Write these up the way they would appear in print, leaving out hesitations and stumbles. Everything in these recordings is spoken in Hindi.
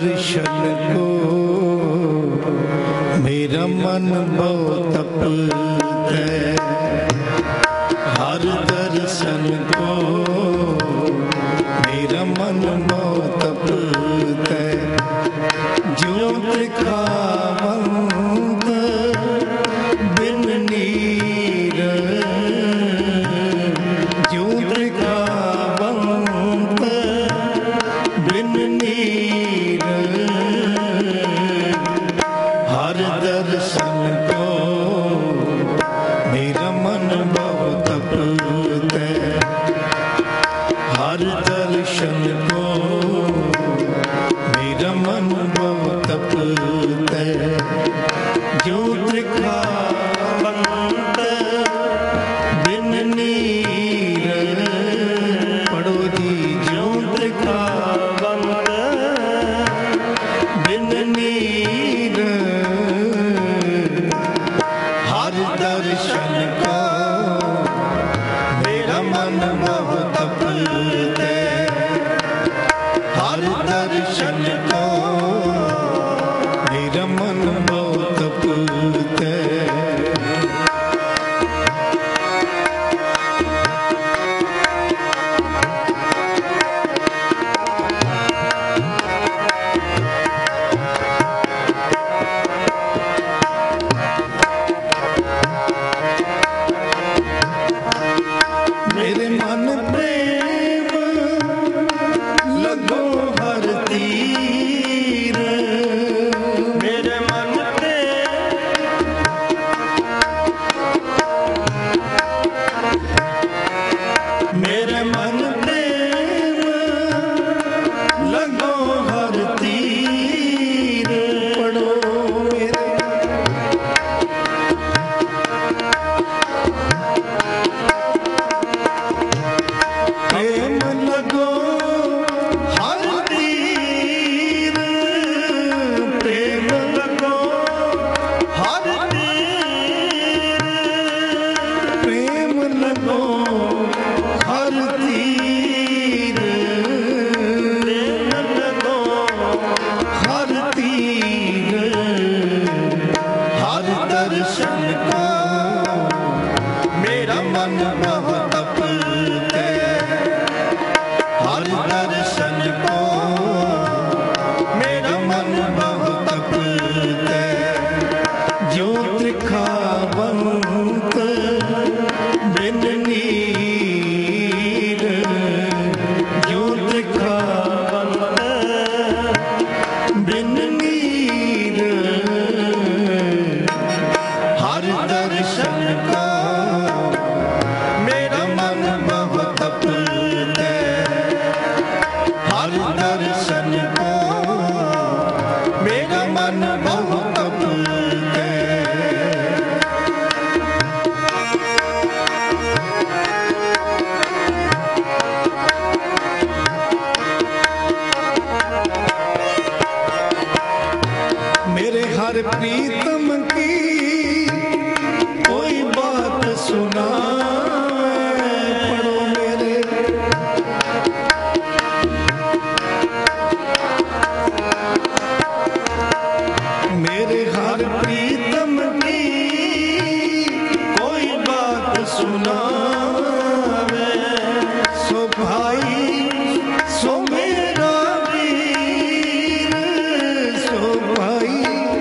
दर्शन को मेरा मन बहुत तपते, हर दर्शन को मेरा मन बहुत तपते। जो दिखावंत बिन नीर, जो दिखावंत बिन नीर, हर दर्शन को मेरा मन बहुत तपते, हर दर्शन को मेरा मन बहुत तपते। जो दिखावंत बिन नीर, पढ़ो जी। जो दिखावंत बिन नीर, हर दर्शन को मेरा मन बहुत तपते, हर दर्शन को मेरा मन बहुत तपते। मेरे मन प्रेम लगो हर तीर, मेरे मन मेरे मन प्रेम लगो हर तीर। पढ़ो मेरे प्रेम लगो हर तीर, प्रेम लगो हर तीर, प्रेम लगो हर तीर, प्रेम लगो हर तीर, हर दर्शन को मेरा मन बहुत तपते, हर दर्शन को मेरा मन बहुत तपते। जो दिखावंत बिन नीर, जो दिखावंत बिन नीर, हर दर्शन को मेरा मन बहुत तपते, हर दर्शन को मेरा मन बहुत तपते। मेरे हर प्रीतम की कोई बात सुना, पढ़ो मेरे मेरे हर प्रीतम की कोई बात सुनावे। सो भाई सो मेरा वीर, सो भाई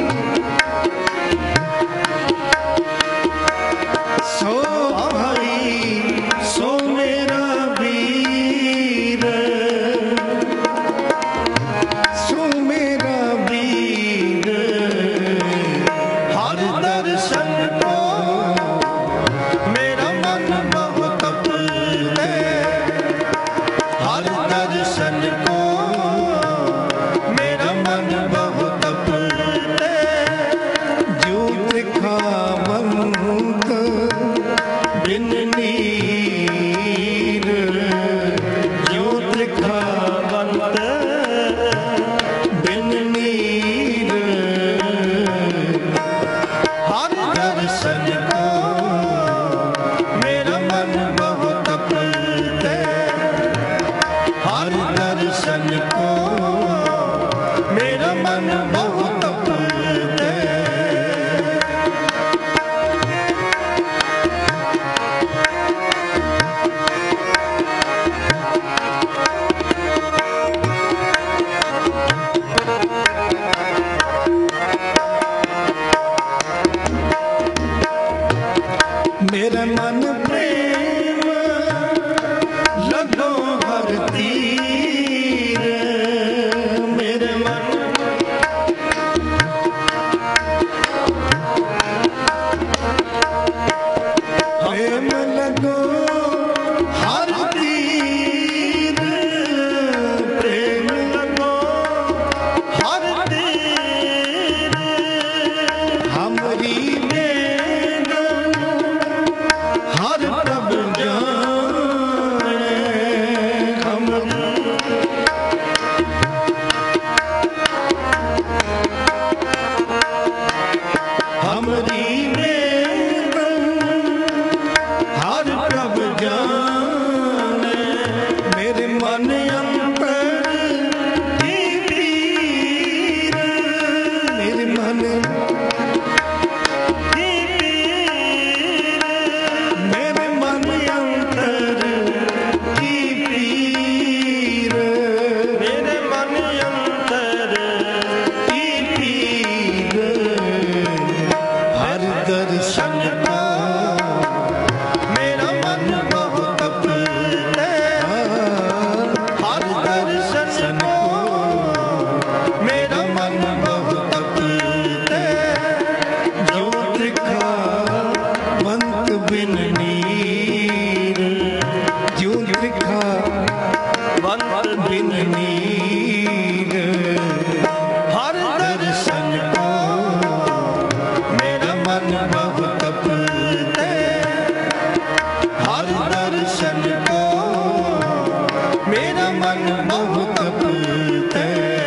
सो भाई सो मेरा वीर, सो मेरा वीर, हर दर्शन को मेरा मन जाने मेरे मन अंतर की पीर मेरे मन की पीर मेरे मन अंतर की पीर मेरे मन अंतर की पीर हर दर्शन का मेरा मन बहुत तपते हर दर्शन को मेरा मन बहुत तपते जो त्रिखा वंत बिन नीर जो त्रिखा वंत बिन नीर हर दर्शन को मेरा मन बहुत तपते हर दर्शन को मेरा मन बहुत तपते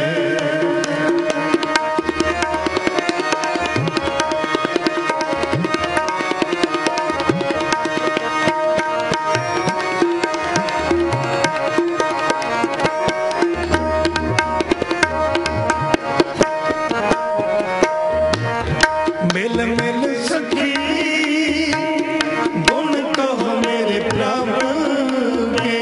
मिल मिल सखी गुण कहो मेरे प्रभु के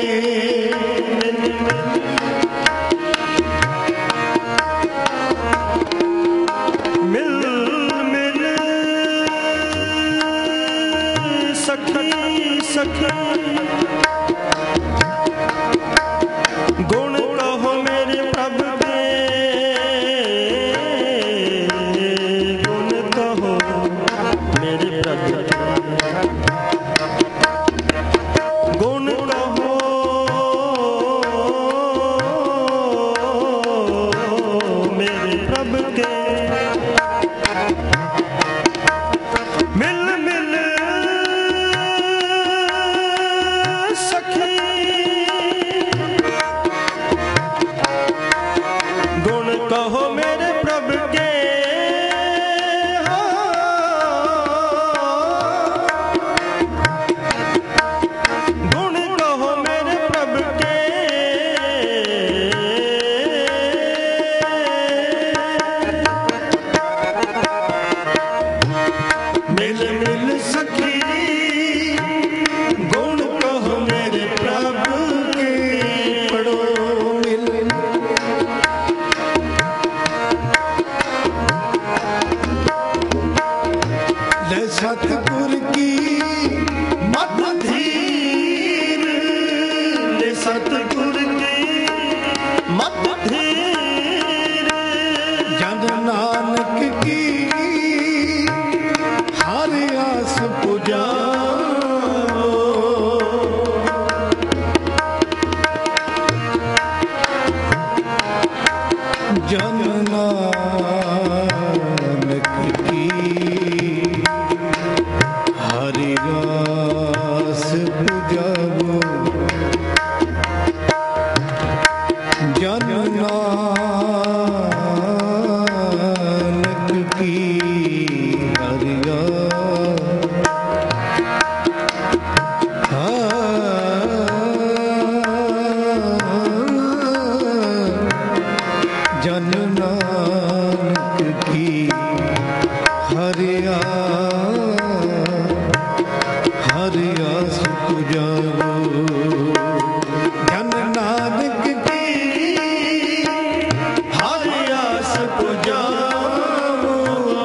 मिल मिल सखी सखी गुण कहो मेरे प्रभु के गुण कहो मेरे प्रभु गुण कहो मेरे प्रभु के मिल मिल सखी गुण कहो मेरे प्रभु के गुण कहो मेरे प्रभु के मिल मिल सखी गुण कहो मेरे प्रभु के पढ़ो मिल ले सतगुर की मत धीर ले सतगुर की मत धीर जन नानक की हर आस पुजाओ जन नानक की हरि रास पुजाओ जन नानक की हरि जन नानक की हरिया हरिया सुख जाओ जन नानक की हरिया सुख जाओ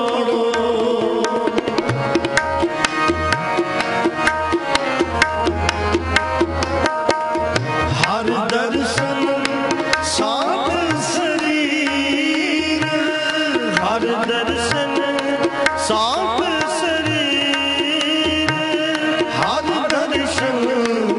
हर दर्शन साथ शरीर हर दर्शन साथ शरीर हर दर्शन